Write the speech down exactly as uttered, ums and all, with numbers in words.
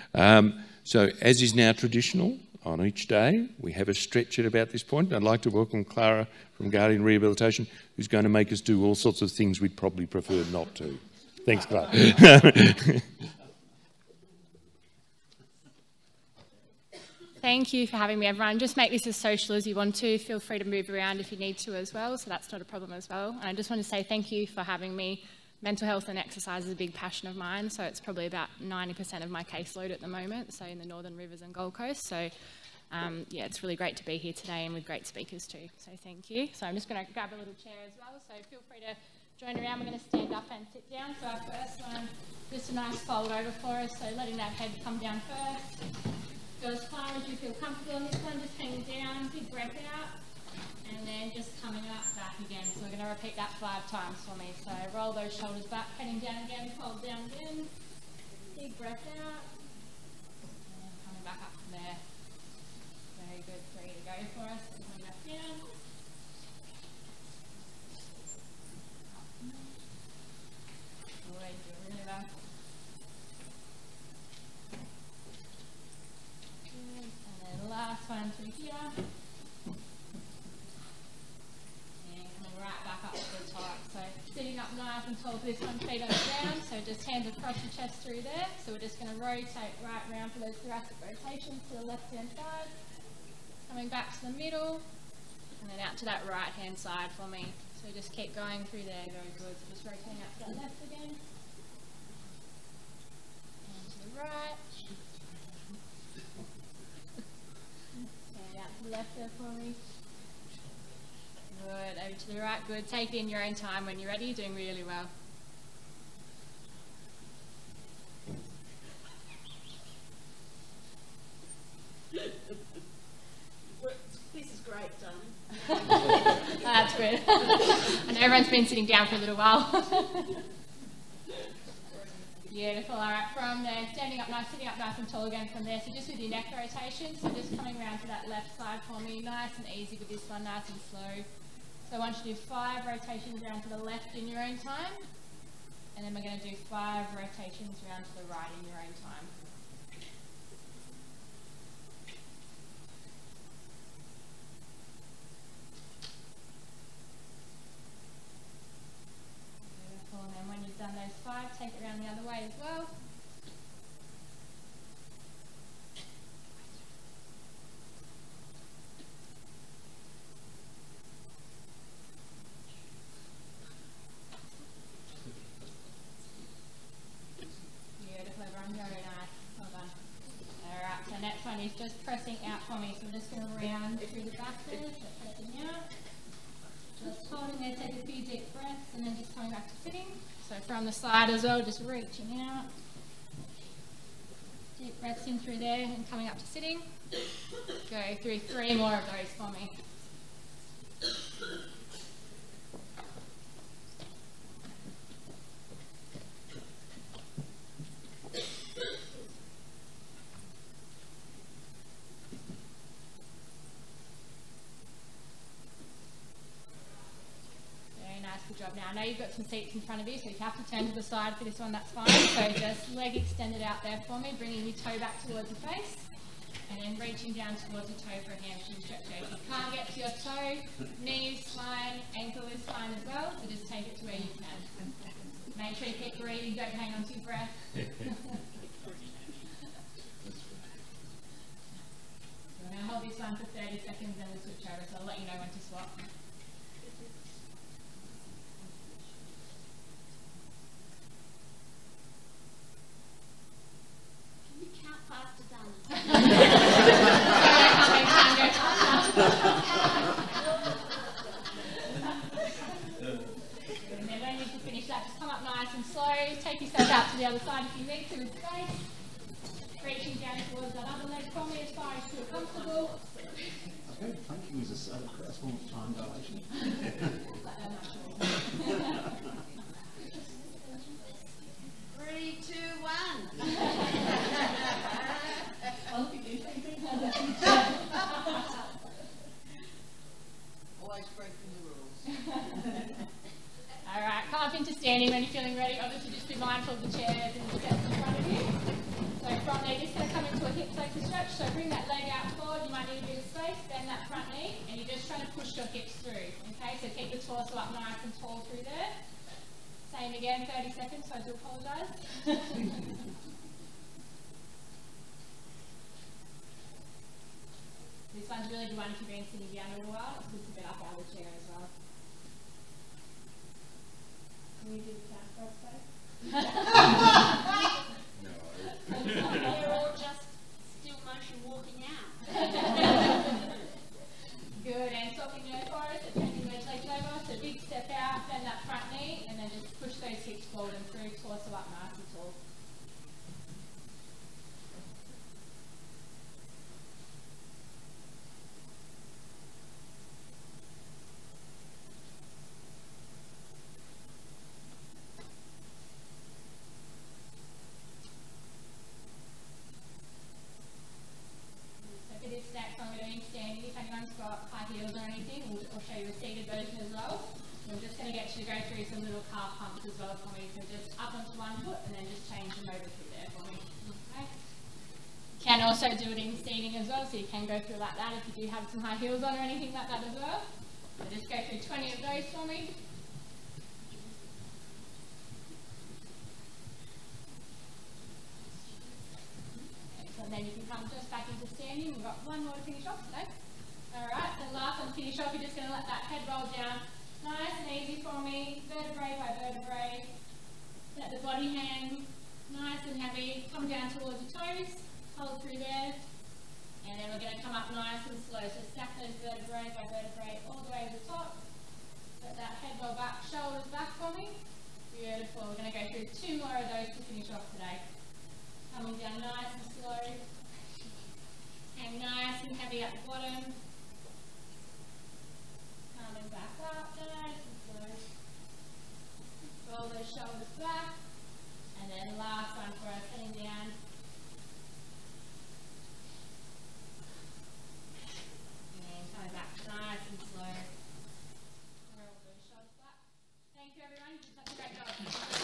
Um, so, as is now traditional, on each day, we have a stretch at about this point. I'd like to welcome Clara from Guardian Rehabilitation, who's going to make us do all sorts of things we'd probably prefer not to. Thanks, Clara. Thank you for having me, everyone. Just make this as social as you want to. Feel free to move around if you need to as well, so that's not a problem as well. And I just want to say thank you for having me. Mental health and exercise is a big passion of mine, so it's probably about ninety percent of my caseload at the moment, so in the Northern Rivers and Gold Coast. So um, yeah, it's really great to be here today and with great speakers too, so thank you. So I'm just going to grab a little chair as well, so feel free to join around. We're going to stand up and sit down. So our first one, just a nice fold over for us, so letting that head come down first. Go as far as you feel comfortable on this one, just hanging down, big breath out, and then just coming up, back again. So we're going to repeat that five times for me. So roll those shoulders back, heading down again, fold down again, big breath out, and then coming back up from there. Very good, three to go for us, coming back down. Good, you're really back. Last one through here. And coming right back up to the top. So sitting up nice and tall for this one, feet on the ground. So just hands across your chest through there. So we're just going to rotate right round for those thoracic rotations to the left hand side. Coming back to the middle. And then out to that right hand side for me. So just keep going through there. Very good. So just rotating out to the left again. And to the right. Left there for me. Good, over to the right, good. Take it in your own time when you're ready, you're doing really well. This is great, darling. That's good. I know everyone's been sitting down for a little while. Beautiful. All right, from there, standing up nice, sitting up nice and tall again from there. So just with your neck rotation, so just coming around to that left side for me, nice and easy with this one, nice and slow. So I want you to do five rotations around to the left in your own time, and then we're going to do five rotations around to the right in your own time. And then when you've done those five, take it around the other way as well. Beautiful, everyone, very nice. Well done. Alright, so next one is just pressing out for me. So we're just going to round through the back there, so pressing out. Just holding there, take a few deep breaths, and then just coming back to sitting. So from the side as well, just reaching out. Deep breaths in through there and coming up to sitting. Go through three more of those for me. Good job. Now, I know you've got some seats in front of you, so if you have to turn to the side for this one, that's fine. So just leg extended out there for me, bringing your toe back towards your face, and then reaching down towards your toe for a hamstring stretch. If you can't get to your toe, knees, spine, ankle is fine as well, so just take it to where you can. Make sure you keep breathing, don't hang on to your breath. We're going to hold this one for thirty seconds, then we'll switch over, so I'll let you know when to swap. Take yourself out to the other side if you need to with space. Reaching down towards that other leg for me as far as you feel comfortable. Okay, planking is a, a form of time dilation. Three, two, one. Always breaking the rules. All right, come up into standing when you're feeling ready. Obviously, just be mindful of the chairs and the steps in front of you. So front knee, just going to come into a hip flexor stretch. So bring that leg out forward, you might need a bit of space, bend that front knee, and you're just trying to push your hips through. Okay, so keep the torso up nice and tall through there. Same again, thirty seconds, so I do apologise. This one's really good one if you've been sitting down a little while. It's good to get up out of the chair as well. Can we do the count for us, please? They're all just still motion walking out. Good, and talking your forward, so turn your legs over, so big step out, bend that front knee, and then just push those hips forward and through, torso up nice and tall. Next one we're doing standing. If anyone's got high heels or anything, we'll, I'll show you a seated version as well. We're just going to get you to go through some little calf pumps as well for me. So just up onto one foot and then just change them over through there for me. Okay. You can also do it in seating as well, so you can go through like that if you do have some high heels on or anything like that as well. So just go through twenty of those for me. And then you can come just back into standing. We've got one more to finish off today. Alright, the last one to finish off, you're just going to let that head roll down nice and easy for me, vertebrae by vertebrae. Let the body hang nice and heavy, come down towards the toes, hold through there, and then we're going to come up nice and slow. So stack those vertebrae by vertebrae all the way to the top. Let that head roll back, shoulders back for me. Beautiful. We're going to go through two more of those to finish off today. Coming down nice and slow. Hang nice and heavy at the bottom. Coming back up, nice and slow. Roll those shoulders back. And then last one for us, heading down. And coming back nice and slow. Roll those shoulders back. Thank you everyone, you've done such a great job.